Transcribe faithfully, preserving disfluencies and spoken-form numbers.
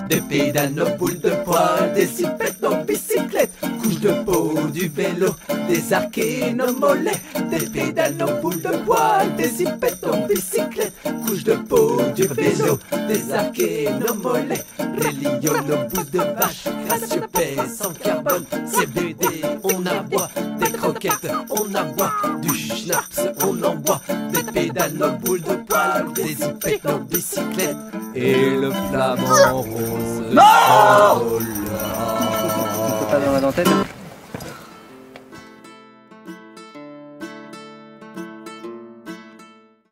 Des pédales, nos boules de poil, des zipettes, nos bicyclettes, couches de peau, du vélo, des arquets, nos mollets. Des pédales, nos boules de poil, des zipettes, nos bicyclettes, couches de peau, du vélo, des arquets, nos mollets. Des lions, nos boules de vache, gracieux paix, sans carbone, C B D, on aboie. Des croquettes, on aboie, du schnapps, on en boit. Des pédales, nos boules de poil, des zipettes, nos bicyclettes. Et le flamant rose. Non! Oh là. Pas dans la dentelle.